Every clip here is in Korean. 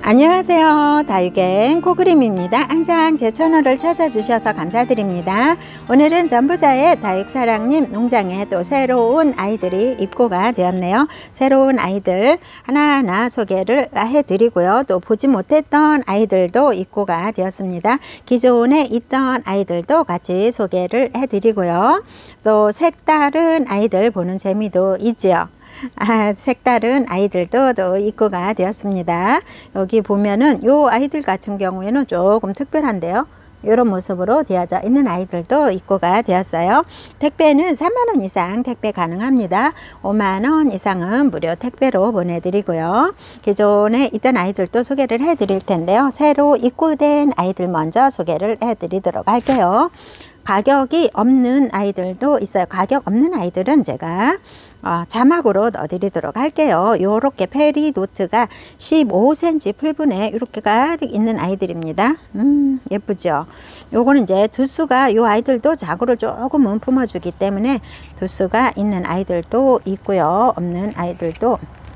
안녕하세요. 다육엔 코그림입니다. 항상 제 채널을 찾아주셔서 감사드립니다. 오늘은 전부자의 다육사랑님 농장에 또 새로운 아이들이 입고가 되었네요. 새로운 아이들 하나하나 소개를 해드리고요. 또 보지 못했던 아이들도 입고가 되었습니다. 기존에 있던 아이들도 같이 소개를 해드리고요. 또 색다른 아이들 보는 재미도 있지요. 색다른 아이들도 또 입고가 되었습니다. 여기 보면은 요 아이들 같은 경우에는 조금 특별한데요. 이런 모습으로 되어져 있는 아이들도 입고가 되었어요. 택배는 3만원 이상 택배 가능합니다. 5만원 이상은 무료 택배로 보내드리고요. 기존에 있던 아이들도 소개를 해드릴 텐데요. 새로 입고된 아이들 먼저 소개를 해드리도록 할게요. 가격이 없는 아이들도 있어요. 가격 없는 아이들은 제가 자막으로 넣어드리도록 할게요. 요렇게 페리노트가 15cm 풀분에 이렇게 가득 있는 아이들입니다. 예쁘죠? 요거는 이제 두수가 요 아이들도 자구를 조금은 품어주기 때문에 두수가 있는 아이들도 있고요. 없는 아이들도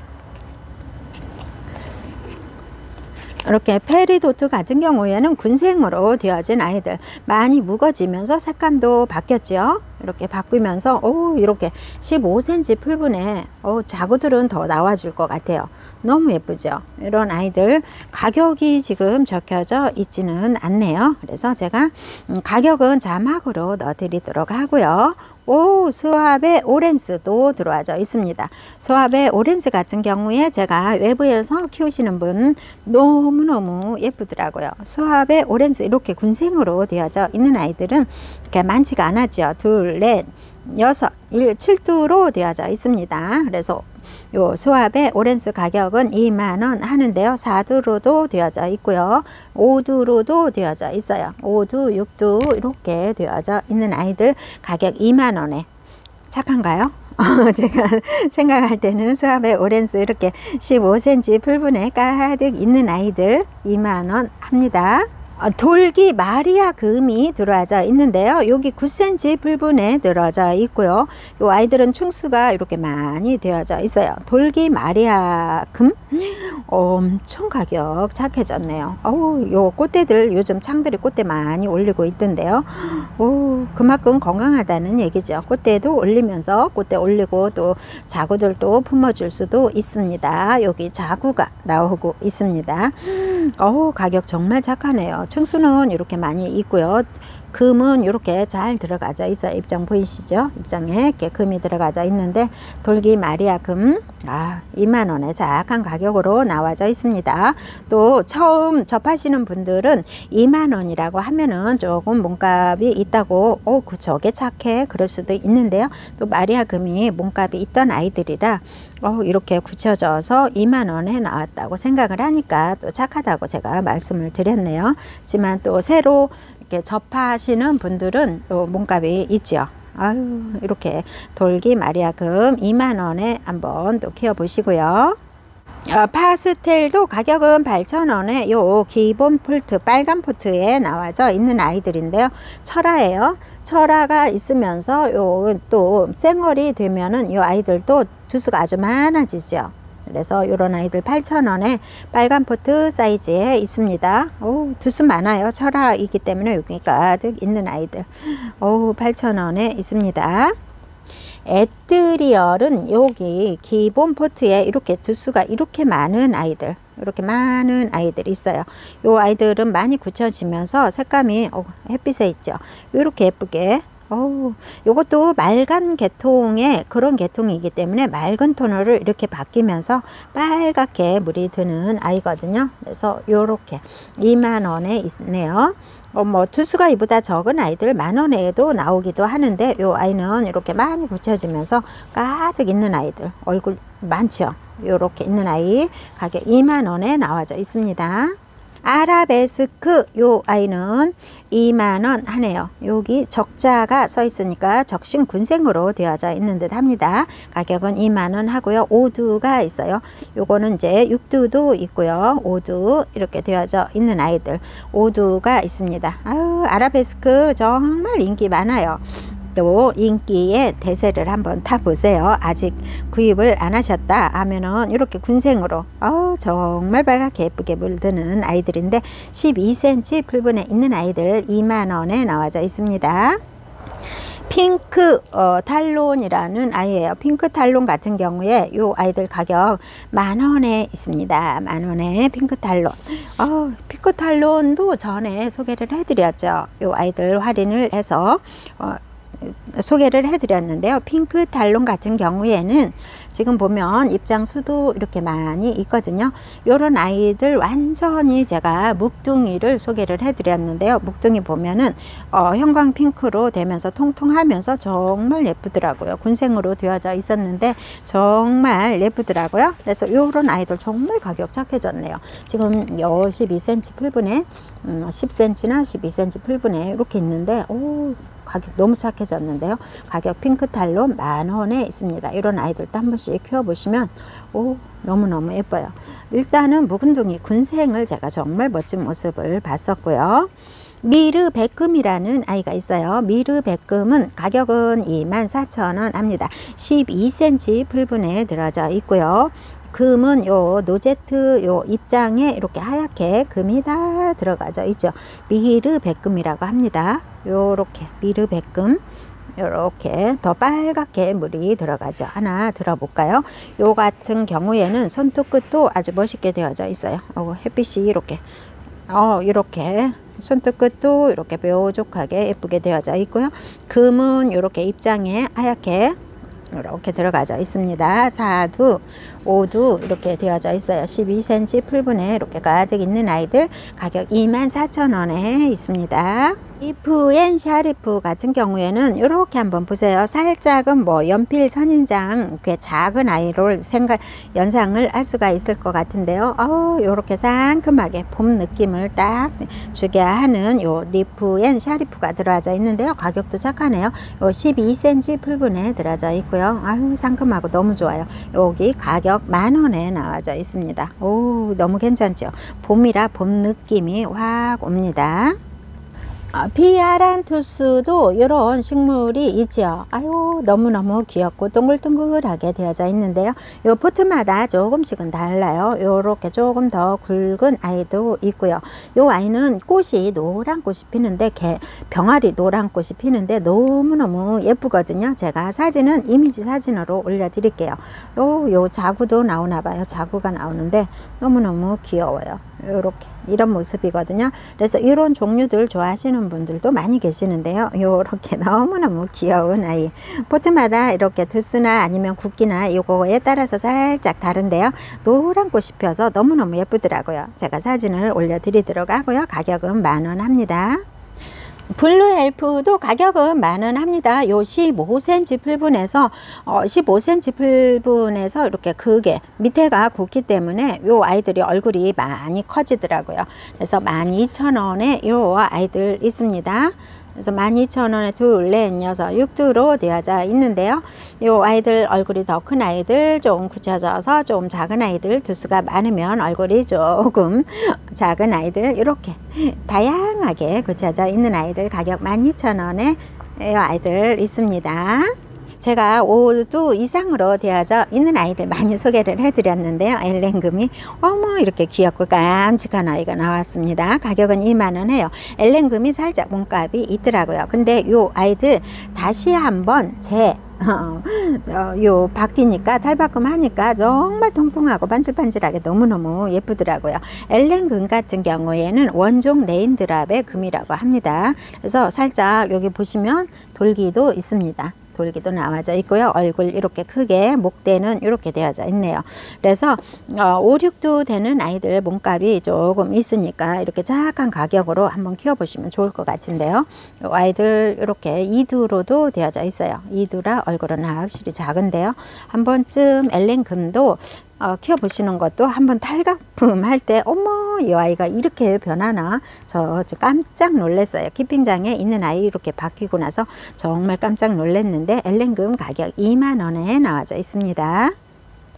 이렇게 페리도트 같은 경우에는 군생으로 되어진 아이들 많이 묵어지면서 색감도 바뀌었죠. 이렇게 바뀌면서 이렇게 15cm 풀분에 자구들은 더 나와줄 것 같아요. 너무 예쁘죠. 이런 아이들 가격이 지금 적혀져 있지는 않네요. 그래서 제가 가격은 자막으로 넣어 드리도록 하고요. 스왑의 오렌스도 들어와져 있습니다. 스왑의 오렌스 같은 경우에 제가 외부에서 키우시는 분 너무너무 예쁘더라고요. 스왑의 오렌스 이렇게 군생으로 되어져 있는 아이들은 이렇게 많지가 않았죠. 둘, 넷, 여섯, 7두로 되어져 있습니다. 그래서 요 스왑의 오렌스 가격은 2만원 하는데요. 4두로도 되어져 있고요. 5두로도 되어져 있어요. 5두, 6두 이렇게 되어져 있는 아이들 가격 2만원에 착한가요? 제가 생각할 때는 스왑의 오렌스 이렇게 15cm 풀분에 가득 있는 아이들 2만원 합니다. 돌기 마리아 금이 들어와져 있는데요. 여기 9cm 풀분에 들어져 있고요. 요 아이들은 충수가 이렇게 많이 되어져 있어요. 돌기 마리아 금 엄청 가격 착해졌네요. 요 꽃대들 요즘 창들이 꽃대 많이 올리고 있던데요. 그만큼 건강하다는 얘기죠. 꽃대도 올리면서 꽃대 올리고 또 자구들도 품어줄 수도 있습니다. 여기 자구가 나오고 있습니다. 가격 정말 착하네요. 층수는 이렇게 많이 있고요. 금은 이렇게 잘 들어가져 있어요. 입장 보이시죠? 입장에 이렇게 금이 들어가져 있는데 돌기 마리아 금 2만원에 착한 가격으로 나와져 있습니다. 또 처음 접하시는 분들은 2만원이라고 하면은 조금 몸값이 있다고 저게 착해 그럴 수도 있는데요. 또 마리아 금이 몸값이 있던 아이들이라 이렇게 굳혀져서 2만원에 나왔다고 생각을 하니까 또 착하다고 제가 말씀을 드렸네요. 하지만 또 새로 이렇게 접하시는 분들은 또 몸값이 있죠. 이렇게 돌기 마리아 금 2만원에 한번 또 키워 보시고요. 파스텔도 가격은 8,000원에 요 기본 폴트 빨간 포트에 나와져 있는 아이들인데요. 철화예요. 철화가 있으면서 요 또 생얼이 되면은 요 아이들도 두수가 아주 많아지죠. 그래서 이런 아이들 8,000원에 빨간 포트 사이즈에 있습니다. 두수 많아요. 철화이기 때문에 여기 가득 있는 아이들 8,000원에 있습니다. 에트리얼은 여기 기본 포트에 이렇게 두수가 이렇게 많은 아이들 있어요. 요 아이들은 많이 굳혀지면서 색감이 햇빛에 있죠. 이렇게 예쁘게 요것도 맑은 계통의 그런 계통이기 때문에 맑은 톤으로 이렇게 바뀌면서 빨갛게 물이 드는 아이거든요. 그래서 요렇게 2만원에 있네요. 두수가 이보다 적은 아이들 만원에도 나오기도 하는데 요 아이는 이렇게 많이 굳혀지면서 가득 있는 아이들 얼굴 많죠. 요렇게 있는 아이 가격 2만원에 나와져 있습니다. 아라베스크 요 아이는 2만원 하네요. 여기 적자가 써 있으니까 적신 군생으로 되어져 있는 듯 합니다. 가격은 2만원 하고요. 5두가 있어요. 요거는 이제 6두도 있고요. 5두 이렇게 되어져 있는 아이들 5두가 있습니다. 아라베스크 정말 인기 많아요. 또 인기의 대세를 한번 타보세요. 아직 구입을 안 하셨다 하면은 이렇게 군생으로 정말 빨갛게 예쁘게 물드는 아이들인데 12cm 풀분에 있는 아이들 2만원에 나와져 있습니다. 핑크 탈론이라는 아이예요. 핑크 탈론 같은 경우에 요 아이들 가격 만원에 있습니다. 만원에 핑크 탈론. 핑크 탈론도 전에 소개를 해드렸죠. 요 아이들 할인을 해서 소개를 해드렸는데요. 핑크 탈론 같은 경우에는 지금 보면 입장수도 이렇게 많이 있거든요. 요런 아이들 완전히 제가 묵둥이를 소개를 해드렸는데요. 묵둥이 보면은 형광 핑크로 되면서 통통하면서 정말 예쁘더라고요. 군생으로 되어져 있었는데 정말 예쁘더라고요. 그래서 요런 아이들 정말 가격 착해졌네요. 지금 12cm 풀분에 10cm나 12cm 풀분에 이렇게 있는데 가격 너무 착해졌는데요. 가격 핑크 탈론 만원에 있습니다. 이런 아이들도 한 번씩 키워보시면 너무너무 예뻐요. 일단은 묵은둥이 군생을 제가 정말 멋진 모습을 봤었고요. 미르 백금이라는 아이가 있어요. 미르 백금은 가격은 24,000원 합니다. 12cm 풀분에 들어져 있고요. 금은 요 노제트 요 입장에 이렇게 하얗게 금이 다 들어가져 있죠. 미르 백금이라고 합니다. 요렇게 미르 백금, 요렇게 더 빨갛게 물이 들어가죠. 하나 들어볼까요? 요 같은 경우에는 손톱 끝도 아주 멋있게 되어져 있어요. 햇빛이 이렇게 이렇게 손톱 끝도 이렇게 뾰족하게 예쁘게 되어져 있고요. 금은 이렇게 입장에 하얗게 이렇게 들어가져 있습니다. 4두, 5두 이렇게 되어져 있어요. 12cm 풀분에 이렇게 가득 있는 아이들 가격 24,000원에 있습니다. 리프 앤 샤리프 같은 경우에는 이렇게 한번 보세요. 살짝은 뭐 연필 선인장 꽤 작은 아이로 연상을 할 수가 있을 것 같은데요. 이렇게 상큼하게 봄 느낌을 딱 주게 하는 요 리프 앤 샤리프가 들어져 있는데요. 가격도 착하네요. 요 12cm 풀분에 들어져 있고요. 상큼하고 너무 좋아요. 여기 가격 만원에 나와져 있습니다. 너무 괜찮죠. 봄이라 봄 느낌이 확 옵니다. 피아란투스도 이런 식물이 있죠. 너무너무 귀엽고 동글동글하게 되어져 있는데요. 요 포트마다 조금씩은 달라요. 요렇게 조금 더 굵은 아이도 있고요. 요 아이는 꽃이 노란 꽃이 피는데 병아리 노란 꽃이 피는데 너무너무 예쁘거든요. 제가 사진은 이미지 사진으로 올려드릴게요. 요 자구도 나오나 봐요. 자구가 나오는데 너무너무 귀여워요. 요렇게 이런 모습이거든요. 그래서 이런 종류들 좋아하시는 분들도 많이 계시는데요. 요렇게 너무너무 귀여운 아이. 포트마다 이렇게 두수나 아니면 굵기나 요거에 따라서 살짝 다른데요. 노란 꽃이 펴서 너무너무 예쁘더라고요. 제가 사진을 올려드리도록 하고요. 가격은 만원 합니다. 블루 엘프도 가격은 만원 합니다. 요 15cm 풀분에서 15cm 풀분에서 이렇게 크게 밑에가 굵기 때문에 요 아이들이 얼굴이 많이 커지더라고요. 그래서 12,000원에 요 아이들 있습니다. 그래서 12,000원에 둘, 넷, 여섯, 6두로 되어져 있는데요. 요 아이들 얼굴이 더 큰 아이들, 좀 굳혀져서 좀 작은 아이들, 두수가 많으면 얼굴이 조금 작은 아이들 이렇게 다양하게 굳혀져 있는 아이들 가격 12,000원에 요 아이들 있습니다. 제가 5두 이상으로 되어져 있는 아이들 많이 소개를 해드렸는데요. 엘렌금이 이렇게 귀엽고 깜찍한 아이가 나왔습니다. 가격은 2만원 해요. 엘렌금이 살짝 몸값이 있더라고요. 근데 요 아이들 다시 한번 요 바뀌니까 탈바꿈 하니까 정말 통통하고 반질반질하게 너무너무 예쁘더라고요. 엘렌금 같은 경우에는 원종 레인드랍의 금이라고 합니다. 그래서 살짝 여기 보시면 돌기도 있습니다. 돌기도 나와져 있고요. 얼굴 이렇게 크게 목대는 이렇게 되어져 있네요. 그래서 5, 6두 되는 아이들 몸값이 조금 있으니까 이렇게 작은 가격으로 한번 키워보시면 좋을 것 같은데요. 이 아이들 이렇게 2두로도 되어져 있어요. 2두라 얼굴은 확실히 작은데요. 한 번쯤 엘렌금도 키워보시는 것도 한번 탈가품 할 때 이 아이가 이렇게 변하나 저 깜짝 놀랐어요. 키핑장에 있는 아이 이렇게 바뀌고 나서 정말 깜짝 놀랐는데 엘렌금 가격 2만원에 나와져 있습니다.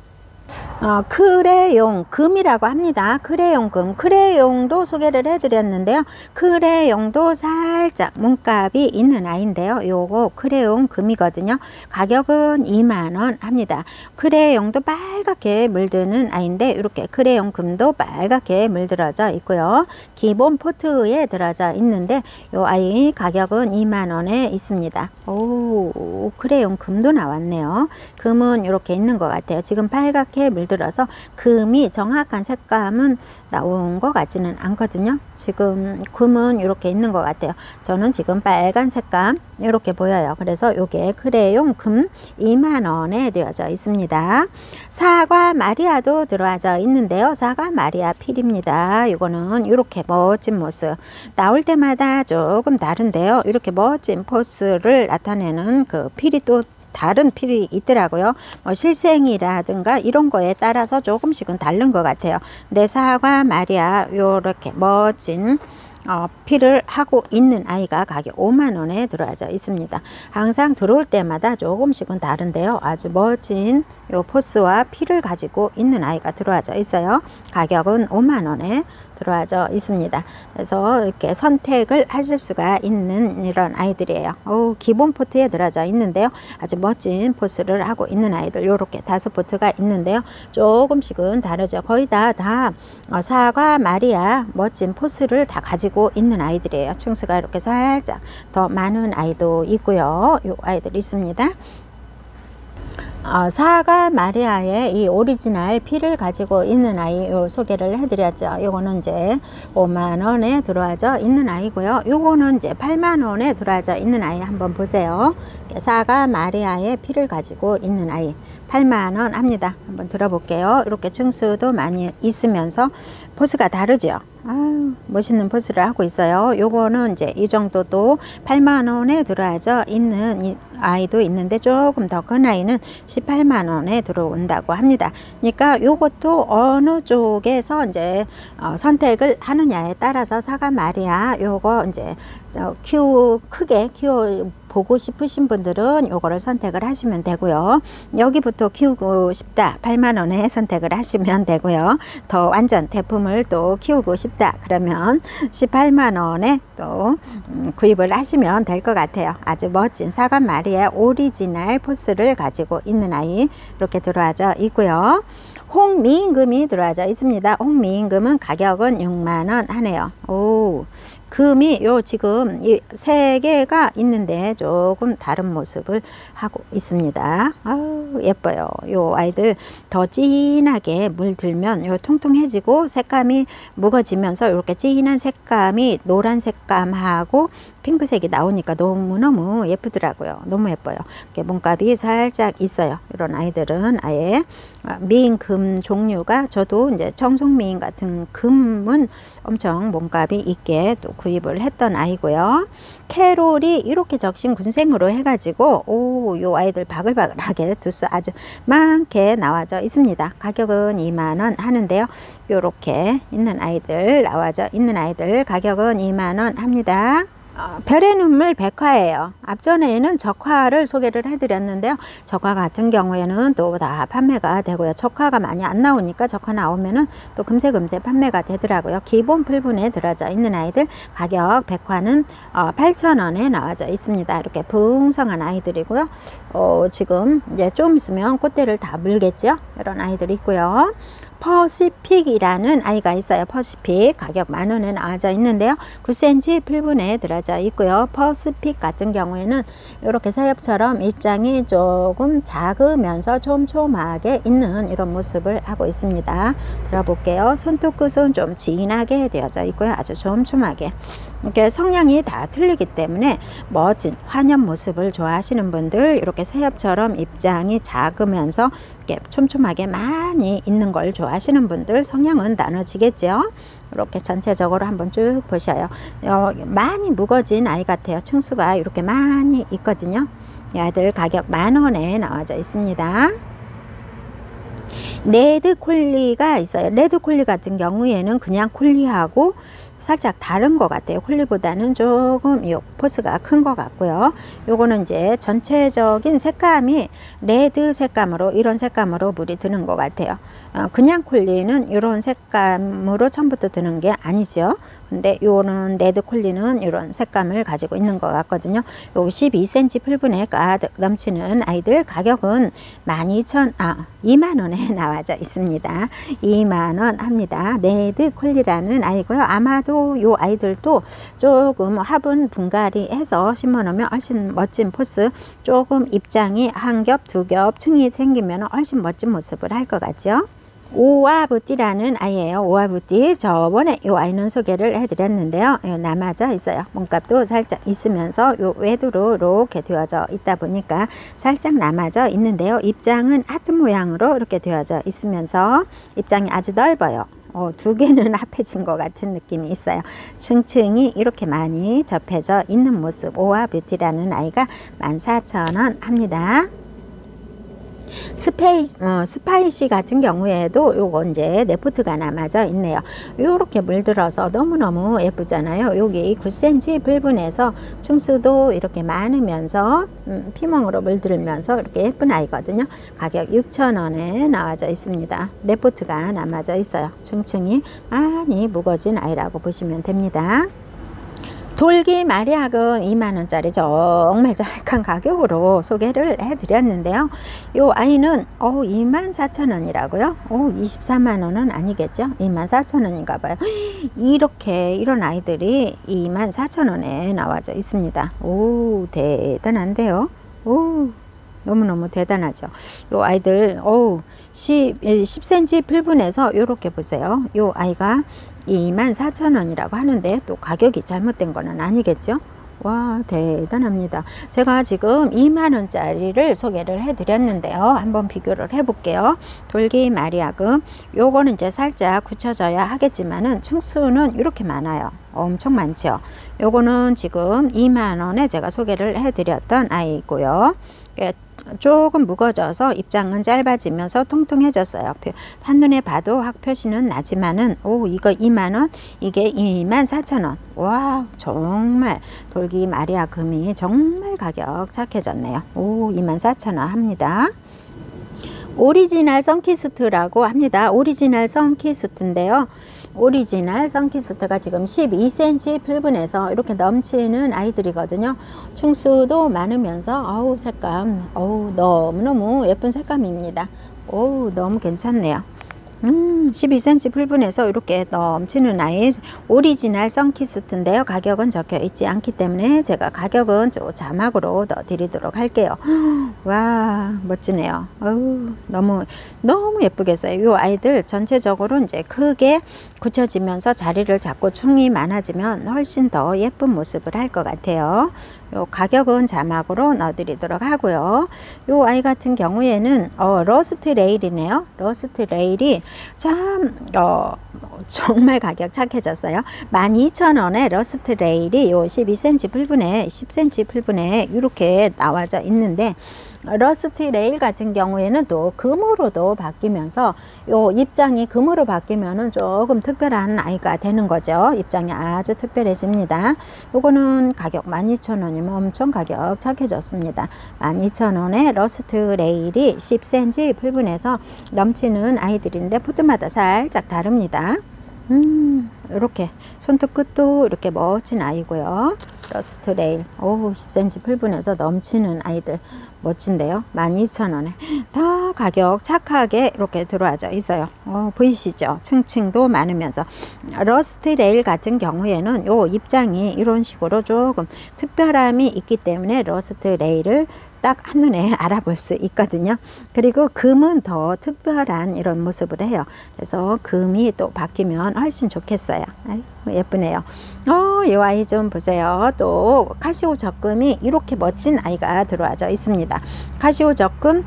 크레용 금이라고 합니다. 크레용 금, 크레용도 소개를 해드렸는데요. 크레용도 살짝 몸값이 있는 아이인데요. 요거 크레용 금이거든요. 가격은 2만원 합니다. 크레용도 빨갛게 물드는 아이인데 이렇게 크레용 금도 빨갛게 물들어져 있고요. 기본 포트에 들어져 있는데 요 아이 가격은 2만원에 있습니다. 오, 크레용 금도 나왔네요. 금은 이렇게 있는 것 같아요. 지금 빨갛게 물들어서 금이 정확한 색감은 나온 것 같지는 않거든요. 지금 금은 이렇게 있는 것 같아요. 저는 지금 빨간 색감 이렇게 보여요. 그래서 요게 크레용 금 2만원에 되어져 있습니다. 사과 마리아도 들어와져 있는데요. 사과 마리아 필입니다. 이거는 이렇게 멋진 모습 나올 때마다 조금 다른데요. 이렇게 멋진 포스를 나타내는 그 필이 또 다른 필이 있더라고요. 뭐 실생이라든가 이런 거에 따라서 조금씩은 다른 것 같아요. 내 사과 마리아 요렇게 멋진 필을 하고 있는 아이가 가격 5만원에 들어와져 있습니다. 항상 들어올 때마다 조금씩은 다른데요. 아주 멋진 요 포스와 필을 가지고 있는 아이가 들어와져 있어요. 가격은 5만원에 들어와져 있습니다. 그래서 이렇게 선택을 하실 수가 있는 이런 아이들이에요. 기본 포트에 들어져 있는데요. 아주 멋진 포스를 하고 있는 아이들 요렇게 5포트가 있는데요. 조금씩은 다르죠. 거의 다 사과 마리아 멋진 포스를 다 가지고 있는 아이들이에요. 층수가 이렇게 살짝 더 많은 아이도 있고요. 요 아이들 있습니다. 사과 마리아의 이 오리지널 필을 가지고 있는 아이 요 소개를 해드렸죠. 요거는 이제 5만원에 들어와져 있는 아이고요. 요거는 이제 8만원에 들어와져 있는 아이 한번 보세요. 사과 마리아의 필을 가지고 있는 아이 8만원 합니다. 한번 들어볼게요. 이렇게 층수도 많이 있으면서 포스가 다르죠. 아유, 멋있는 포스를 하고 있어요. 요거는 이제 이 정도도 8만원에 들어와져 있는 이 아이도 있는데 조금 더 큰 아이는 18만원에 들어온다고 합니다. 그러니까 요것도 어느 쪽에서 이제 선택을 하느냐에 따라서 사과 마리아 요거 이제 크게 키워 보고 싶으신 분들은 요거를 선택을 하시면 되고요. 여기부터 키우고 싶다 8만원에 선택을 하시면 되고요. 더 완전 대품을 또 키우고 싶다 그러면 18만원에 또 구입을 하시면 될 것 같아요. 아주 멋진 사과 마리아 오리지널 포스를 가지고 있는 아이 이렇게 들어와져 있고요. 홍미임금이 들어와져 있습니다. 홍미임금은 가격은 6만원 하네요. 오, 금이 요 지금 이 3개가 있는데 조금 다른 모습을 하고 있습니다. 아우 예뻐요. 요 아이들 더 진하게 물들면 요 통통해지고 색감이 묵어지면서 이렇게 진한 색감이 노란 색감하고 핑크색이 나오니까 너무너무 예쁘더라고요. 너무 예뻐요. 이렇게 몸값이 살짝 있어요. 이런 아이들은 아예 미인금 종류가 저도 이제 청송미인 같은 금은 엄청 몸값이 있게 또 구입을 했던 아이고요. 캐롤이 이렇게 적신 군생으로 해가지고 요 아이들 바글바글하게 두수 아주 많게 나와져 있습니다. 가격은 2만원 하는데요. 요렇게 있는 아이들 나와져 있는 아이들 가격은 2만원 합니다. 별의 눈물 백화예요. 앞전에는 적화를 소개를 해드렸는데요. 적화 같은 경우에는 또 다 판매가 되고요. 적화가 많이 안 나오니까 적화 나오면은 또 금세 판매가 되더라고요. 기본 풀분에 들어져 있는 아이들 가격 백화는 8,000원에 나와져 있습니다. 이렇게 풍성한 아이들이고요. 지금 이제 좀 있으면 꽃대를 다 물겠죠. 이런 아이들이 있고요. 퍼시픽이라는 아이가 있어요. 퍼시픽 가격 만원에 나와져 있는데요. 9cm 풀분에 들어져 있고요. 퍼시픽 같은 경우에는 이렇게 사엽처럼 입장이 조금 작으면서 촘촘하게 있는 이런 모습을 하고 있습니다. 들어볼게요. 손톱 끝은 좀 진하게 되어져 있고요. 아주 촘촘하게 이렇게 성향이 다 틀리기 때문에 멋진 환연 모습을 좋아하시는 분들 이렇게 새엽처럼 입장이 작으면서 이렇게 촘촘하게 많이 있는 걸 좋아하시는 분들 성향은 나눠지겠죠. 이렇게 전체적으로 한번 쭉 보셔요. 많이 묵어진 아이 같아요. 층수가 이렇게 많이 있거든요. 이 아이들 가격 만원에 나와져 있습니다. 레드 콜리가 있어요. 레드 콜리 같은 경우에는 그냥 콜리하고 살짝 다른 것 같아요. 콜리보다는 조금 이 포스가 큰 것 같고요. 요거는 이제 전체적인 색감이 레드 색감으로, 이런 색감으로 물이 드는 것 같아요. 그냥 콜리는 이런 색감으로 처음부터 드는 게 아니죠. 근데 요는 레드 콜리는 이런 색감을 가지고 있는 것 같거든요. 요 12cm 풀분에 가득 넘치는 아이들 가격은 2만원에 나와져 있습니다. 2만원 합니다. 레드 콜리라는 아이고요. 아마도 요 아이들도 조금 화분 분갈이 해서 심어 놓으면 훨씬 멋진 포스, 조금 입장이 한 겹, 두 겹 층이 생기면 훨씬 멋진 모습을 할 것 같죠. 오아부띠라는 아이예요. 오아부띠, 저번에 이 아이는 소개를 해드렸는데요. 남아져 있어요. 몸값도 살짝 있으면서 요 외두로 이렇게 되어져 있다 보니까 살짝 남아져 있는데요. 입장은 하트 모양으로 이렇게 되어져 있으면서 입장이 아주 넓어요. 두 개는 합해진 것 같은 느낌이 있어요. 층층이 이렇게 많이 접해져 있는 모습. 오아부띠라는 아이가 14,000원 합니다. 스파이시 같은 경우에도 요거 이제 네포트가 남아져 있네요. 요렇게 물들어서 너무너무 예쁘잖아요. 여기 9cm 불분에서 층수도 이렇게 많으면서 피멍으로 물들면서 이렇게 예쁜 아이거든요. 가격 6,000원에 나와져 있습니다. 네포트가 남아져 있어요. 층층이 많이 무거진 아이라고 보시면 됩니다. 돌기 마리학은 2만원짜리 정말 착한 가격으로 소개를 해드렸는데요. 이 아이는 24,000원이라고요? 24만원은 아니겠죠? 24,000원인가 봐요. 이런 아이들이 24,000원에 나와져 있습니다. 오, 대단한데요? 오, 너무너무 대단하죠. 요 아이들 10cm 풀분에서 요렇게 보세요. 요 아이가 24,000원이라고 하는데 또 가격이 잘못된 거는 아니겠죠? 와, 대단합니다. 제가 지금 2만원짜리를 소개를 해드렸는데요. 한번 비교를 해볼게요. 돌기 마리아금, 요거는 이제 살짝 굳혀져야 하겠지만은 층수는 이렇게 많아요. 엄청 많죠. 요거는 지금 2만원에 제가 소개를 해드렸던 아이고요. 조금 무거워져서 입장은 짧아지면서 통통해졌어요. 한눈에 봐도 확 표시는 나지만은 이거 2만원, 이게 24,000원. 와, 정말 돌기 마리아 금이 정말 가격 착해졌네요. 24,000원 합니다. 오리지널 선키스트라고 합니다. 오리지널 선키스트인데요. 오리지널 선키스트가 지금 12cm 풀분에서 이렇게 넘치는 아이들이거든요. 층수도 많으면서 색감 너무너무 예쁜 색감입니다. 너무 괜찮네요. 12cm 풀분에서 이렇게 넘치는 아이 오리지널 선키스트인데요. 가격은 적혀 있지 않기 때문에 제가 가격은 자막으로 넣어 드리도록 할게요. 와, 멋지네요. 너무 예쁘겠어요. 이 아이들 전체적으로 이제 크게 굳혀지면서 자리를 잡고 층이 많아지면 훨씬 더 예쁜 모습을 할 것 같아요. 요 가격은 자막으로 넣어드리도록 하고요. 요 아이 같은 경우에는 러스트 레일이네요. 러스트 레일이 참 정말 가격 착해졌어요. 12,000원에 러스트 레일이 요 12cm 풀분에 10cm 풀분에 이렇게 나와져 있는데, 러스트 레일 같은 경우에는 또 금으로도 바뀌면서 요 입장이 금으로 바뀌면은 조금 특별한 아이가 되는 거죠. 입장이 아주 특별해집니다. 요거는 가격 12,000원이면 엄청 가격 착해졌습니다. 12,000원에 러스트 레일이 10cm 풀분에서 넘치는 아이들인데 포트마다 살짝 다릅니다. 이렇게 손톱 끝도 이렇게 멋진 아이고요. 러스트 레일 10cm 풀분에서 넘치는 아이들 멋진데요. 12,000원에 다 가격 착하게 이렇게 들어와져 있어요. 보이시죠? 층층도 많으면서 러스트 레일 같은 경우에는 요 입장이 이런 식으로 조금 특별함이 있기 때문에 러스트 레일을 딱 한눈에 알아볼 수 있거든요. 그리고 금은 더 특별한 이런 모습을 해요. 그래서 금이 또 바뀌면 훨씬 좋겠어요. 아이고, 예쁘네요. 이 아이 좀 보세요. 또 카시오 적금이 이렇게 멋진 아이가 들어와져 있습니다. 카시오 적금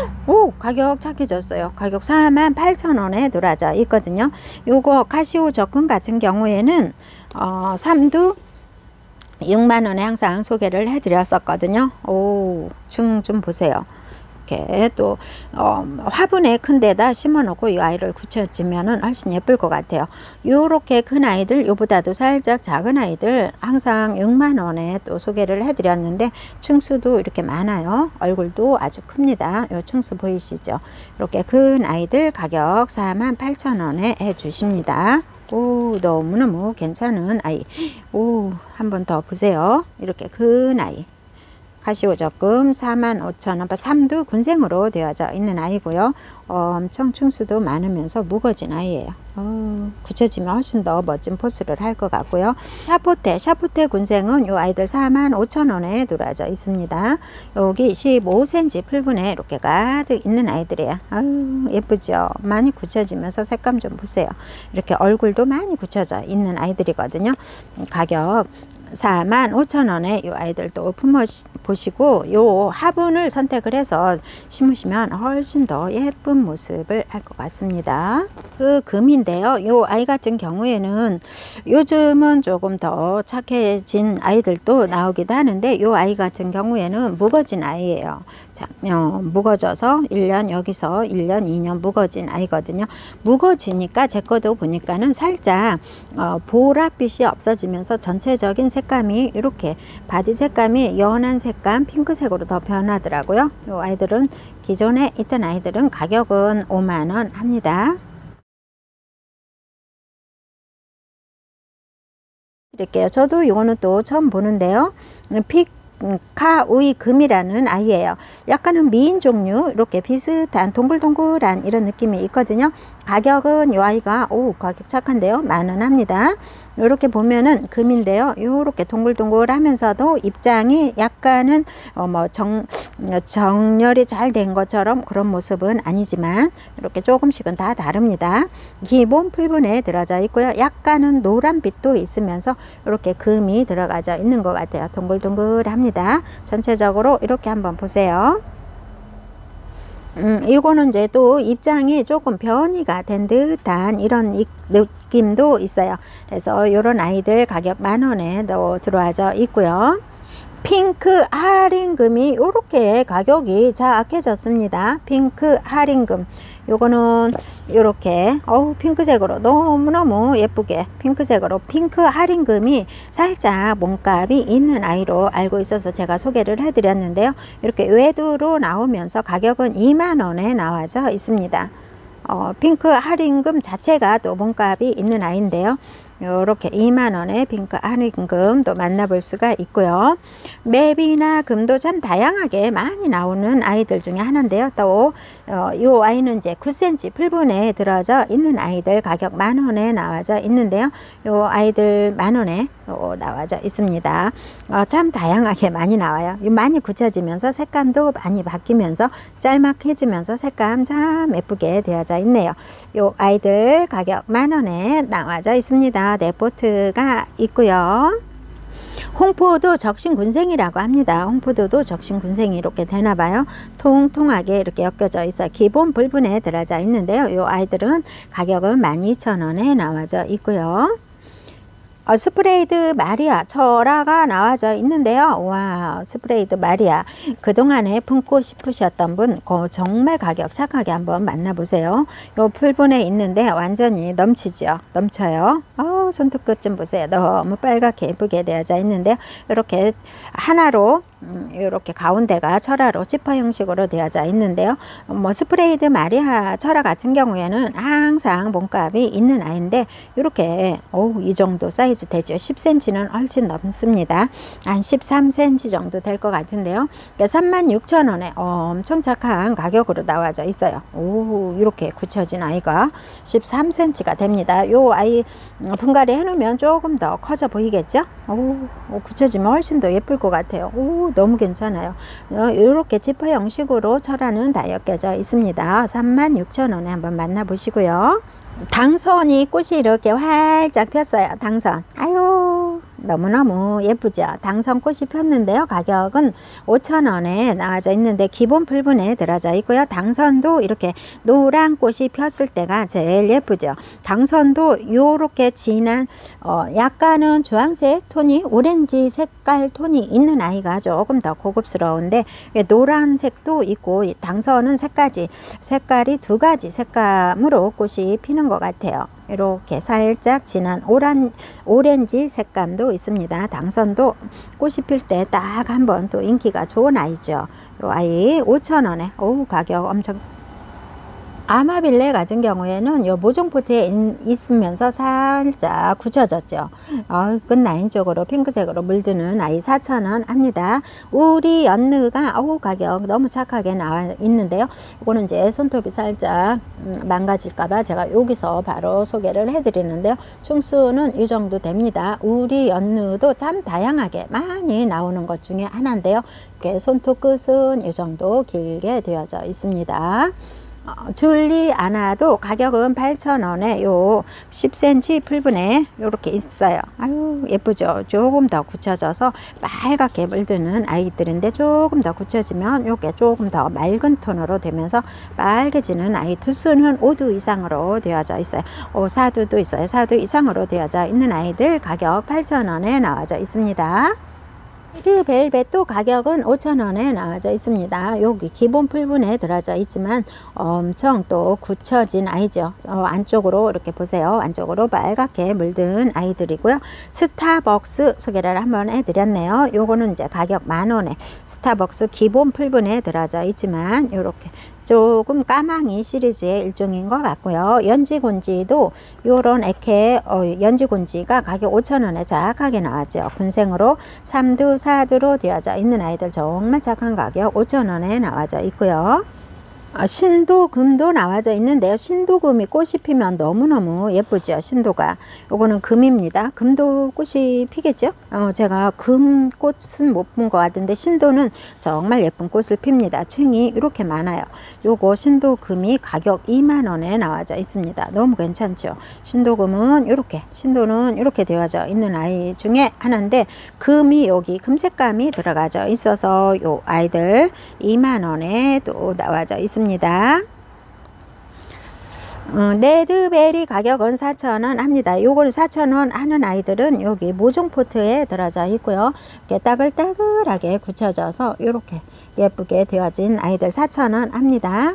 가격 착해졌어요. 가격 48,000원에 들어와져 있거든요. 요거 카시오 적금 같은 경우에는 3두 6만원에 항상 소개를 해드렸었거든요. 층 좀 보세요. 이렇게 또 화분에 큰 데다 심어 놓고 이 아이를 굳혀주면은 훨씬 예쁠 것 같아요. 요렇게 큰 아이들, 요보다도 살짝 작은 아이들 항상 6만 원에 또 소개를 해 드렸는데 층수도 이렇게 많아요. 얼굴도 아주 큽니다. 요 층수 보이시죠? 이렇게 큰 아이들 가격 48,000원에 해 주십니다. 오, 너무너무 괜찮은 아이. 오, 한 번 더 보세요. 이렇게 큰 아이. 카시오 적금 45,000원, 삼두 군생으로 되어져 있는 아이고요. 엄청 층수도 많으면서 무거진 아이예요. 굳혀지면 훨씬 더 멋진 포스를 할 것 같고요. 샤포테 군생은 이 아이들 45,000원에 들어져 있습니다. 여기 15cm 풀분에 이렇게 가득 있는 아이들이에요. 예쁘죠? 많이 굳혀지면서 색감 좀 보세요. 이렇게 얼굴도 많이 굳혀져 있는 아이들이거든요. 가격 45,000원에 이 아이들도 품어보시고 요 화분을 선택을 해서 심으시면 훨씬 더 예쁜 모습을 할 것 같습니다. 그 금인데요. 요 아이 같은 경우에는 요즘은 조금 더 착해진 아이들도 나오기도 하는데 요 아이 같은 경우에는 무거진 아이예요. 무거져서 1년 여기서 1년 2년 무거진 아이거든요. 무거지니까 제 거도 보니까는 살짝 보랏빛이 없어지면서 전체적인 색감이 이렇게 바디 색감이 연한 색감 핑크색으로 더 변하더라고요. 이 아이들은 기존에 있던 아이들은 가격은 5만 원 합니다. 드릴게요. 저도 이거는 또 처음 보는데요. 피카우이 금이라는 아이예요. 약간은 미인 종류 이렇게 비슷한 동글동글한 이런 느낌이 있거든요. 가격은 이 아이가 가격 착한데요. 10,000원 합니다. 이렇게 보면은 금인데요. 이렇게 동글동글하면서도 입장이 약간은 정렬이 잘 된 것처럼 그런 모습은 아니지만 이렇게 조금씩은 다 다릅니다. 기본 풀분에 들어져 있고요. 약간은 노란빛도 있으면서 이렇게 금이 들어가져 있는 것 같아요. 동글동글합니다. 전체적으로 이렇게 한번 보세요. 이거는 이제 또 입장이 조금 변이가 된 듯한 이런 느낌도 있어요. 그래서 이런 아이들 가격 10,000원에 들어와져 있고요. 핑크 하링금이 이렇게 가격이 작해졌습니다. 핑크 하링금 요거는 이렇게 핑크색으로 너무너무 예쁘게 핑크색으로 핑크 하링금이 살짝 몸값이 있는 아이로 알고 있어서 제가 소개를 해 드렸는데요. 이렇게 외두로 나오면서 가격은 2만 원에 나와져 있습니다. 핑크 하링금 자체가 또 몸값이 있는 아이인데요. 이렇게 2만 원의 핑크 하링금도 만나볼 수가 있고요. 맵이나 금도 참 다양하게 많이 나오는 아이들 중에 하나인데요. 또 이 아이는 이제 9cm 풀분에 들어져 있는 아이들 가격 10,000원에 나와져 있는데요. 이 아이들 10,000원에 나와져 있습니다. 참 다양하게 많이 나와요. 많이 굳혀지면서 색감도 많이 바뀌면서 짤막해지면서 색감 참 예쁘게 되어져 있네요. 이 아이들 가격 10,000원에 나와져 있습니다. 네포트가 있고요. 홍포도 적신군생이라고 합니다. 홍포도도 적신군생이 이렇게 되나봐요. 통통하게 이렇게 엮여져 있어 기본 불분에 들어져 있는데요. 이 아이들은 가격은 12,000원에 나와져 있고요. 스프레이드 마리아 철화가 나와져 있는데요. 와, 스프레이드 마리아 그동안에 품고 싶으셨던 분 정말 가격 착하게 한번 만나보세요. 요 풀분에 있는데 완전히 넘치죠. 넘쳐요. 손톱 끝 좀 보세요. 너무 빨갛게 예쁘게 되어져 있는데요. 이렇게 하나로 이렇게 가운데가 철화로 지퍼 형식으로 되어져 있는데요. 스프레이드 마리아 철화 같은 경우에는 항상 몸값이 있는 아이인데 이렇게 이 정도 사이즈 되죠. 10cm는 훨씬 넘습니다. 한 13cm 정도 될 것 같은데요. 36,000원에 엄청 착한 가격으로 나와져 있어요. 이렇게 굳혀진 아이가 13cm가 됩니다. 이 아이 분갈이 해놓으면 조금 더 커져 보이겠죠? 굳혀지면 훨씬 더 예쁠 것 같아요. 너무 괜찮아요. 이렇게 지퍼 형식으로 철화는 다 엮여져 있습니다. 36,000원에 한번 만나보시고요. 당선이 꽃이 이렇게 활짝 폈어요. 당선. 아유 너무너무 예쁘죠. 당선꽃이 폈는데요. 가격은 5,000원에 나와져 있는데 기본 풀분에 들어져 있고요. 당선도 이렇게 노란 꽃이 폈을 때가 제일 예쁘죠. 당선도 요렇게 진한 약간은 주황색 톤이 오렌지 색깔 톤이 있는 아이가 조금 더 고급스러운데 노란색도 있고 당선은 색깔이 두 가지 색감으로 꽃이 피는 것 같아요. 이렇게 살짝 진한 오렌지 색감도 있습니다. 당선도 꽃이 필 때 딱 한번 또 인기가 좋은 아이죠. 이 아이 5,000원에 가격 엄청. 아마빌레 같은 경우에는 요 모종포트에 있으면서 살짝 굳혀졌죠. 끝라인 쪽으로 핑크색으로 물드는 아이 4,000원 합니다. 우리 연느가 가격 너무 착하게 나와 있는데요. 이거는 이제 손톱이 살짝 망가질까봐 제가 여기서 바로 소개를 해드리는데요. 총수는 이 정도 됩니다. 우리 연느도 참 다양하게 많이 나오는 것 중에 하나인데요. 이렇게 손톱 끝은 이 정도 길게 되어져 있습니다. 줄리 않아도 가격은 8,000원에 요 10cm 풀분에 이렇게 있어요. 아유 예쁘죠. 조금 더 굳혀져서 빨갛게 물드는 아이들인데 조금 더 굳혀지면 이렇게 조금 더 맑은 톤으로 되면서 빨개지는 아이. 두수는 5두 이상으로 되어져 있어요. 4두도 있어요. 4두 이상으로 되어져 있는 아이들 가격 8,000원에 나와져 있습니다. 벨벳도 가격은 5,000원에 나와져 있습니다. 여기 기본 풀분에 들어져 있지만 엄청 또 굳혀진 아이죠. 안쪽으로 이렇게 보세요. 안쪽으로 빨갛게 물든 아이들이고요. 스타벅스 소개를 한번 해드렸네요. 요거는 이제 가격 10,000원에 스타벅스 기본 풀분에 들어져 있지만 이렇게 조금 까망이 시리즈의 일종인 것 같고요. 연지곤지도 요런 에케 연지곤지가 가격 5,000원에 정확하게 나왔죠. 군생으로 3두 4두로 되어져 있는 아이들 정말 착한 가격 5,000원에 나와져 있고요. 신도금도 나와져 있는데요. 신도금이 꽃이 피면 너무너무 예쁘죠. 신도가 요거는 금입니다. 금도 꽃이 피겠죠. 제가 금 꽃은 못 본 것 같은데 신도는 정말 예쁜 꽃을 핍니다. 층이 이렇게 많아요. 요거 신도금이 가격 20,000원에 나와져 있습니다. 너무 괜찮죠. 신도는 이렇게 되어져 있는 아이 중에 하나인데 금이 여기 금색감이 들어가져 있어서 요 아이들 20,000원에 또 나와져 있습니다. 레드베리 가격은 4,000원 합니다. 요걸 4,000원 하는 아이들은 여기 모종포트에 들어져 있고요. 이렇게 따글따글하게 굳혀져서 이렇게 예쁘게 되어진 아이들 4,000원 합니다.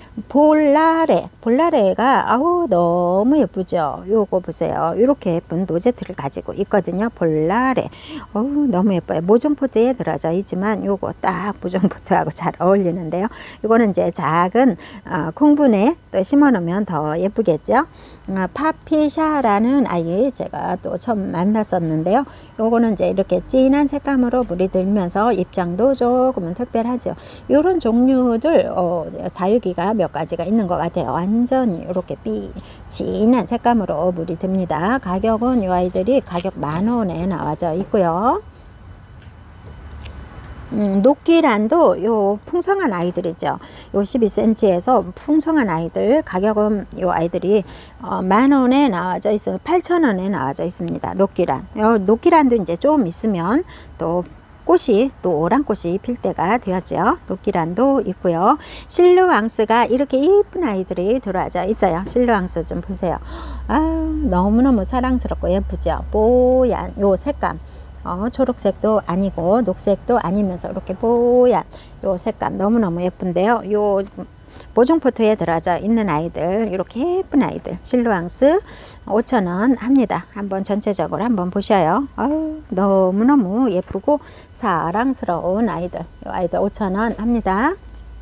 볼라레가 너무 예쁘죠. 요거 보세요. 이렇게 예쁜 노제트를 가지고 있거든요. 볼라레 너무 예뻐요. 모종포트에 들어져 있지만 요거 딱 모종포트하고 잘 어울리는데요. 이거는 이제 작은 콩분에 또 심어 놓으면 더 예쁘겠죠. 파피샤라는 아이 제가 또 처음 만났었는데요. 요거는 이제 이렇게 진한 색감으로 물이 들면서 입장도 조금은 특별하죠. 이런 종류들 다육이가 몇 가지가 있는 것 같아요. 완전히 이렇게 진한 색감으로 물이 듭니다. 가격은 이 아이들이 가격 10,000원에 나와져 있고요. 녹기란도 요 풍성한 아이들이죠. 요 12cm에서 풍성한 아이들 가격은 요 아이들이 10,000원에 나와져 있어요. 8,000원에 나와져 있습니다. 녹기란도 이제 좀 있으면 또 노란 꽃이 필 때가 되었죠. 녹기란도 있고요. 실루앙스가 이렇게 예쁜 아이들이 들어와져 있어요. 실루앙스 좀 보세요. 너무너무 사랑스럽고 예쁘죠. 뽀얀 요 색감. 초록색도 아니고 녹색도 아니면서 이렇게 뽀얀 요 색감 너무너무 예쁜데요. 요 모종포트에 들어져 있는 아이들 이렇게 예쁜 아이들 실루앙스 5,000원 합니다. 한번 전체적으로 한번 보셔요. 너무너무 예쁘고 사랑스러운 아이들. 이 아이들 5,000원 합니다.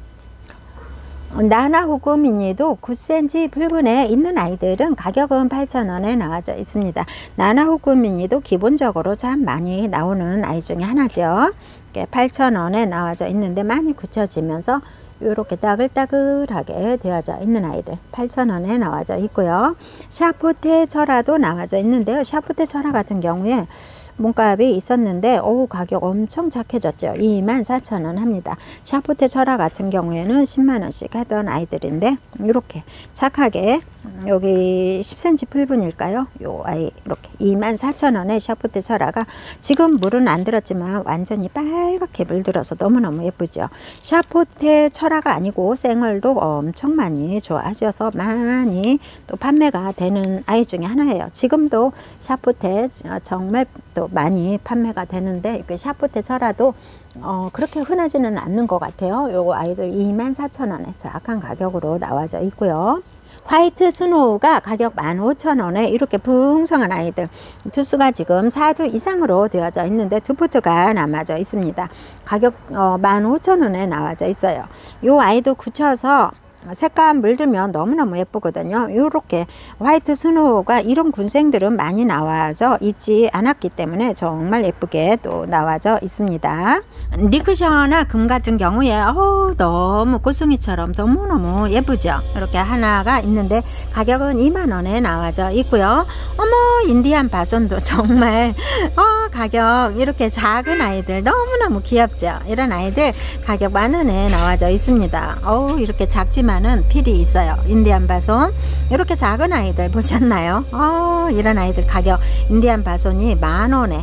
나나후구 미니도 9cm 풀분에 있는 아이들은 가격은 8,000원에 나와져 있습니다. 나나후구 미니도 기본적으로 참 많이 나오는 아이 중에 하나죠. 8,000원에 나와져 있는데 많이 굳혀지면서 이렇게 따글따글하게 되어져 있는 아이들 8,000원에 나와져 있고요. 샤프테 철화도 나와져 있는데요. 샤프테 철화 같은 경우에 몸값이 있었는데 가격 엄청 착해졌죠. 24,000원 합니다. 샤프테 철화 같은 경우에는 10만원씩 하던 아이들인데 이렇게 착하게 여기 10cm 풀분일까요? 요 아이 이렇게 24,000원에 샤프테 철화가 지금 물은 안 들었지만 완전히 빨갛게 물들어서 너무너무 예쁘죠. 샤프테 철화가 아니고 생얼도 엄청 많이 좋아하셔서 많이 또 판매가 되는 아이 중에 하나예요. 지금도 샤프테 정말 또 많이 판매가 되는데 그 샤프테 철화도 그렇게 흔하지는 않는 것 같아요. 요거 아이들 24,000원에 정확한 가격으로 나와져 있고요. 화이트 스노우가 가격 15,000원에 이렇게 풍성한 아이들, 두수가 지금 4두 이상으로 되어져 있는데 2포트가 남아져 있습니다. 가격 15,000원에 나와져 있어요. 요 아이도 굳혀서 색감 물들면 너무너무 예쁘거든요. 이렇게 화이트 스노우가 이런 군생들은 많이 나와져 있지 않았기 때문에 정말 예쁘게 또 나와져 있습니다. 니크셔나 금 같은 경우에 너무 꽃송이처럼 너무너무 예쁘죠. 이렇게 하나가 있는데 가격은 2만원에 나와져 있고요. 인디안 바손도 정말 가격 이렇게 작은 아이들 너무너무 귀엽죠. 이런 아이들 가격 만원에 나와져 있습니다. 이렇게 작지만은 필이 있어요. 인디안 바손 이렇게 작은 아이들 보셨나요? 이런 아이들 가격 인디안 바손이 만원에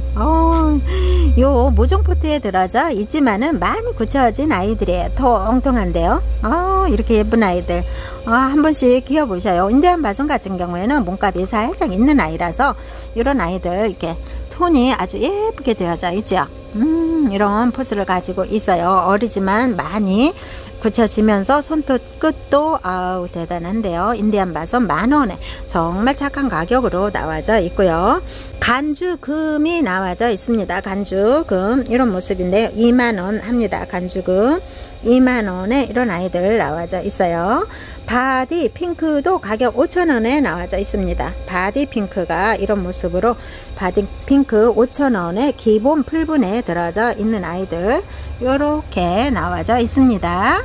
요 모종포트에 들어져 있지만은 많이 굳혀진 아이들이에요. 통통한데요. 이렇게 예쁜 아이들 한 번씩 키워보셔요. 인디안 바손 같은 경우에는 몸값이 살짝 있는 아이라서 이런 아이들 이렇게 톤이 아주 예쁘게 되어져 있죠. 이런 포스를 가지고 있어요. 어리지만 많이 굳혀지면서 손톱 끝도 대단한데요. 인디안 바손 만원에 정말 착한 가격으로 나와져 있고요. 간주금이 나와져 있습니다. 간주금 이런 모습인데요. 2만원 합니다. 간주금 2만원에 이런 아이들 나와져 있어요. 바디 핑크도 가격 5,000원에 나와져 있습니다. 바디 핑크가 이런 모습으로 바디 핑크 5,000원에 기본 풀분에 들어져 있는 아이들 이렇게 나와져 있습니다.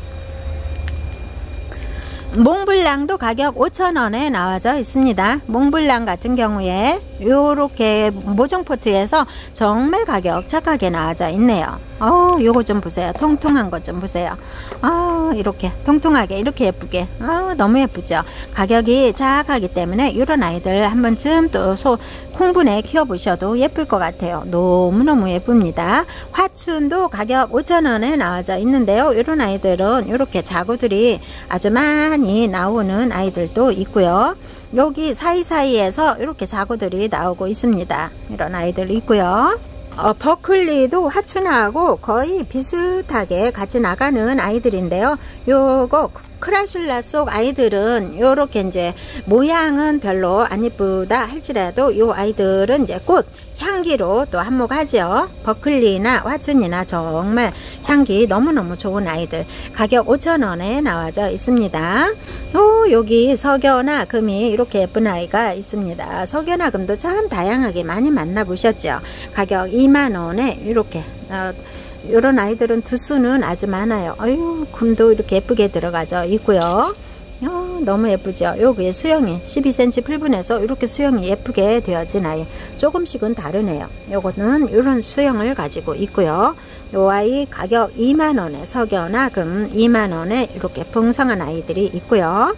몽블랑도 가격 5,000원에 나와져 있습니다. 몽블랑 같은 경우에 요렇게 모종포트에서 정말 가격 착하게 나와져 있네요. 요거 좀 보세요. 통통한 것 좀 보세요. 이렇게 통통하게 이렇게 예쁘게 너무 예쁘죠. 가격이 착하기 때문에 이런 아이들 한 번쯤 또 콩분에 키워보셔도 예쁠 것 같아요. 너무너무 예쁩니다. 화춘도 가격 5,000원에 나와져 있는데요. 이런 아이들은 이렇게 자구들이 아주 많이 나오는 아이들도 있고요. 여기 사이사이에서 이렇게 자구들이 나오고 있습니다. 이런 아이들 있고요. 버클리도 화춘하고 거의 비슷하게 같이 나가는 아이들인데요. 요거 크라슐라 속 아이들은 요렇게 이제 모양은 별로 안 이쁘다 할지라도 요 아이들은 이제 꽃 향기로 또 한몫하죠. 버클리나 화춘이나 정말 향기 너무너무 좋은 아이들 가격 5,000원에 나와져 있습니다. 여기 석연화 금이 이렇게 예쁜 아이가 있습니다. 석연화 금도 참 다양하게 많이 만나보셨죠. 가격 2만원에 이렇게 이런 아이들은 두수는 아주 많아요. 금도 이렇게 예쁘게 들어가져 있고요. 너무 예쁘죠. 여기 수영이 12cm 풀분에서 이렇게 수영이 예쁘게 되어진 아이 조금씩은 다르네요. 요거는 이런 수영을 가지고 있고요. 요 아이 가격 2만원에 석연화 금 2만원에 이렇게 풍성한 아이들이 있고요.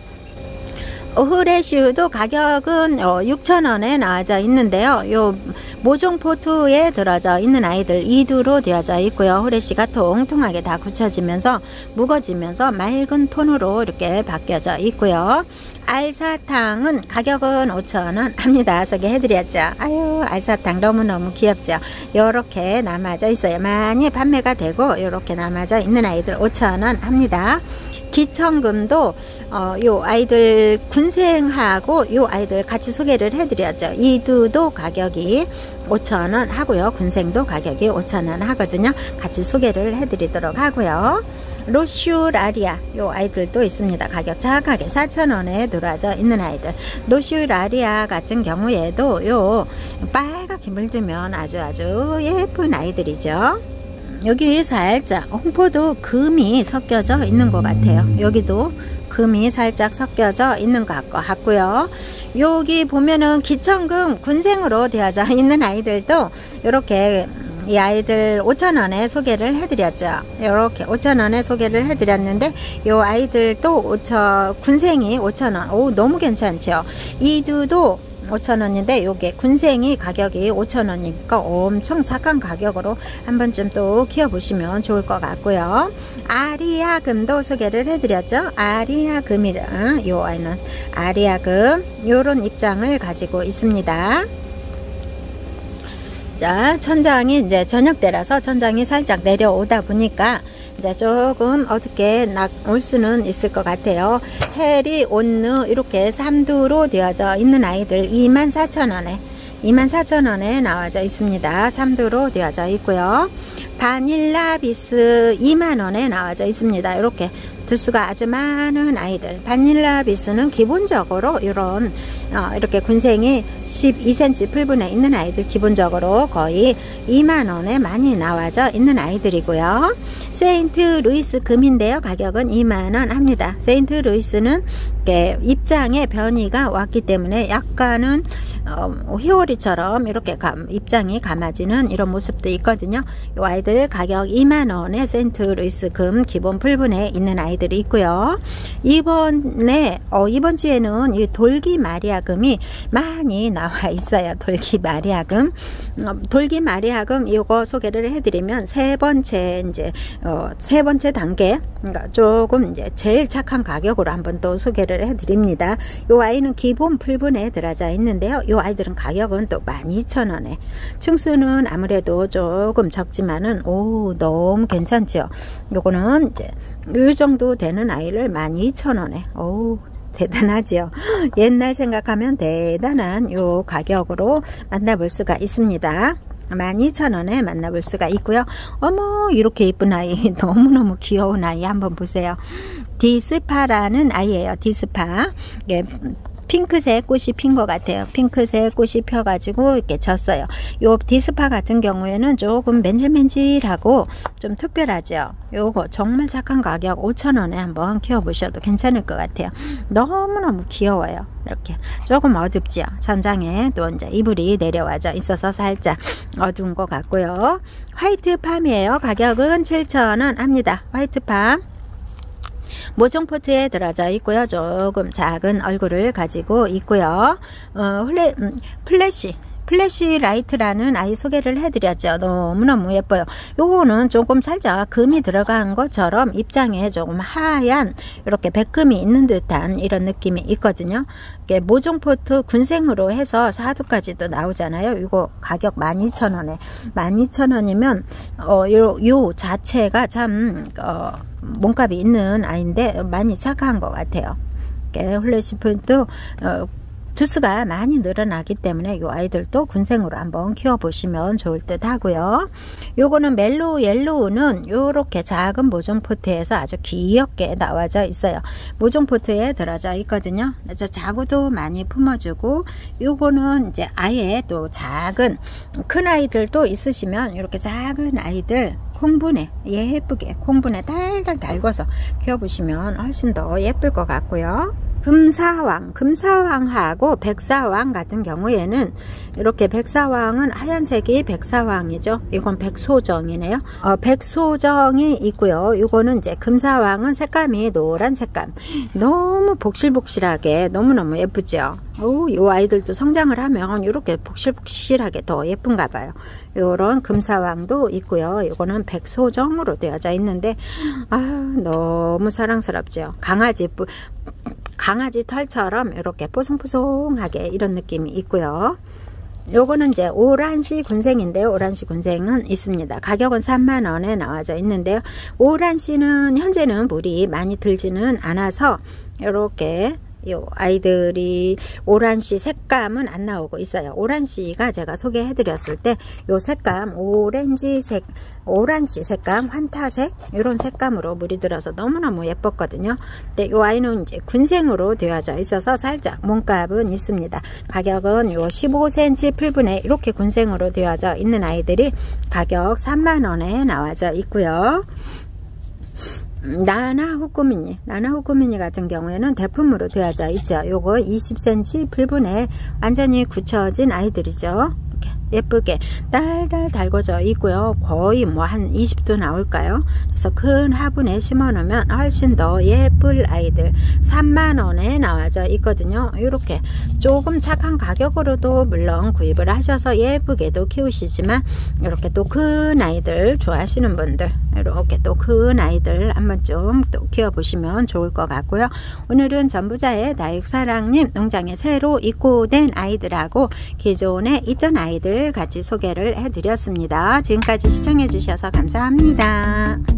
후레쉬도 가격은 6,000원에 나와져 있는데요. 요 모종 포트에 들어져 있는 아이들 2두로 되어져 있고요. 후레쉬가 통통하게 다 굳혀지면서 무거지면서 맑은 톤으로 이렇게 바뀌어져 있고요. 알사탕은 가격은 5,000원 합니다. 소개해드렸죠. 알사탕 너무너무 귀엽죠. 요렇게 남아져 있어요. 많이 판매가 되고 요렇게 남아져 있는 아이들 5,000원 합니다. 기청금도 요 아이들 군생하고 요 아이들 같이 소개를 해드렸죠. 이두도 가격이 5,000원 하고요. 군생도 가격이 5,000원 하거든요. 같이 소개를 해드리도록 하고요. 로슈라리아 요 아이들도 있습니다. 가격 정확하게 4,000원에 들어와져 있는 아이들. 로슈라리아 같은 경우에도 요 빨갛게 물들면 아주 예쁜 아이들이죠. 여기 살짝 홍포도 금이 섞여져 있는 것 같아요. 여기도 금이 살짝 섞여져 있는 것 같고요. 여기 보면은 기천금 군생으로 되어져 있는 아이들도 이렇게 이 아이들 5,000원에 소개를 해드렸죠. 이렇게 5,000원에 소개를 해드렸는데 이 아이들도 군생이 5,000원. 오, 너무 괜찮죠. 이두도 5,000원인데 요게 군생이 가격이 5,000원이니까 엄청 착한 가격으로 한 번쯤 또 키워보시면 좋을 것 같고요. 아리아금도 소개를 해드렸죠. 아리아금이랑 요 아이는 아리아금 요런 입장을 가지고 있습니다. 자, 천장이 이제 저녁 때라서 천장이 살짝 내려오다 보니까 이제 조금 어둡게 올 수는 있을 것 같아요. 해리, 온느 이렇게 3두로 되어져 있는 아이들 24,000원에 24,000원에 나와져 있습니다. 3두로 되어져 있고요. 바닐라 비스 2만원에 나와져 있습니다. 이렇게 두수가 아주 많은 아이들. 바닐라 비스는 기본적으로 이렇게 군생이 12cm 풀분에 있는 아이들 기본적으로 거의 2만원에 많이 나와져 있는 아이들이고요. 세인트 루이스 금인데요. 가격은 2만원 합니다. 세인트 루이스는 입장에 변이가 왔기 때문에 약간은 히오리처럼 이렇게 입장이 감아지는 이런 모습도 있거든요. 이 아이들 가격 2만원에 세인트 루이스 금 기본 풀분에 있는 아이들이 있고요. 이번 주에는 이 돌기 마리아금이 많이 나와 있어요. 돌기 마리아금. 돌기 마리아금 이거 소개를 해드리면 세 번째 단계, 그러니까 조금 이제 제일 착한 가격으로 한번 또 소개를 해드립니다. 이 아이는 기본 풀분에 들어져 있는데요. 이 아이들은 가격은 또 12,000원에, 층수는 아무래도 조금 적지만은 너무 괜찮죠. 요거는 이제 이 정도 되는 아이를 12,000원에 대단하죠. 옛날 생각하면 대단한 요 가격으로 만나볼 수가 있습니다. 12,000원에 만나볼 수가 있고요. 어머, 이렇게 예쁜 아이, 너무너무 귀여운 아이 한번 보세요. 디스파라는 아이예요. 디스파. 핑크색 꽃이 핀 것 같아요. 핑크색 꽃이 펴가지고 이렇게 졌어요. 요 디스파 같은 경우에는 조금 맨질맨질하고 좀 특별하죠. 요거 정말 착한 가격 5,000원에 한번 키워보셔도 괜찮을 것 같아요. 너무너무 귀여워요. 이렇게 조금 어둡죠. 천장에 또 이제 이불이 내려와져 있어서 살짝 어두운 것 같고요. 화이트팜이에요. 가격은 7,000원 합니다. 화이트팜. 모종포트에 들어져 있고요. 조금 작은 얼굴을 가지고 있고요. 플래시 라이트라는 아이 소개를 해드렸죠. 너무너무 예뻐요. 요거는 조금 살짝 금이 들어간 것처럼 입장에 조금 하얀 이렇게 백금이 있는 듯한 이런 느낌이 있거든요. 모종포트 군생으로 해서 4두까지도 나오잖아요. 이거 가격 12,000원에 12,000원이면 요 자체가 참 몸값이 있는 아이인데 많이 착한 것 같아요. 플래시포인트 두수가 많이 늘어나기 때문에 이 아이들도 군생으로 한번 키워보시면 좋을 듯 하고요. 요거는 멜로우 옐로우는 요렇게 작은 모종포트에서 아주 귀엽게 나와져 있어요. 모종포트에 들어져 있거든요. 그래서 자구도 많이 품어주고, 요거는 이제 아예 또 작은 큰 아이들도 있으시면 이렇게 작은 아이들 콩분에 예쁘게 콩분에 달달 달궈서 키워보시면 훨씬 더 예쁠 것 같고요. 금사왕하고 백사왕 같은 경우에는 이렇게 백사왕은 하얀색이 백사왕이죠. 이건 백소정이네요. 백소정이 있고요. 이거는 이제 금사왕은 색감이 노란 색감. 너무 복실복실하게 너무너무 예쁘죠. 이 아이들도 성장을 하면 이렇게 복실복실하게 더 예쁜가 봐요. 이런 금사왕도 있고요. 이거는 백소정으로 되어져 있는데 너무 사랑스럽죠. 강아지 털처럼 이렇게 뽀송뽀송하게 이런 느낌이 있고요. 요거는 이제 오란시 군생인데요. 오란시 군생은 있습니다. 가격은 3만원에 나와져 있는데요. 오란시는 현재는 물이 많이 들지는 않아서 이렇게 요 아이들이 오란시 색감은 안 나오고 있어요. 오란시가 제가 소개해 드렸을 때 요 색감 오렌지색, 오란시 색감, 환타색 이런 색감으로 물이 들어서 너무너무 예뻤거든요. 근데 요 아이는 이제 군생으로 되어져 있어서 살짝 몸값은 있습니다. 가격은 요 15cm 풀분에 이렇게 군생으로 되어져 있는 아이들이 가격 3만원에 나와져 있고요. 나나후꾸미니 같은 경우에는 대품으로 되어져 있죠. 요거 20cm 풀분에 완전히 굳혀진 아이들이죠. 이렇게 예쁘게 달달 달궈져 있고요. 거의 뭐 한 20도 나올까요? 그래서 큰 화분에 심어 놓으면 훨씬 더 예쁠 아이들 3만원에 나와져 있거든요. 이렇게 조금 착한 가격으로도 물론 구입을 하셔서 예쁘게도 키우시지만, 이렇게 또 큰 아이들 좋아하시는 분들, 이렇게 또 큰 아이들 한번 좀 또 키워보시면 좋을 것 같고요. 오늘은 전부자의 다육사랑님 농장에 새로 입고된 아이들하고 기존에 있던 아이들 같이 소개를 해드렸습니다. 지금까지 시청해 주셔서 감사합니다.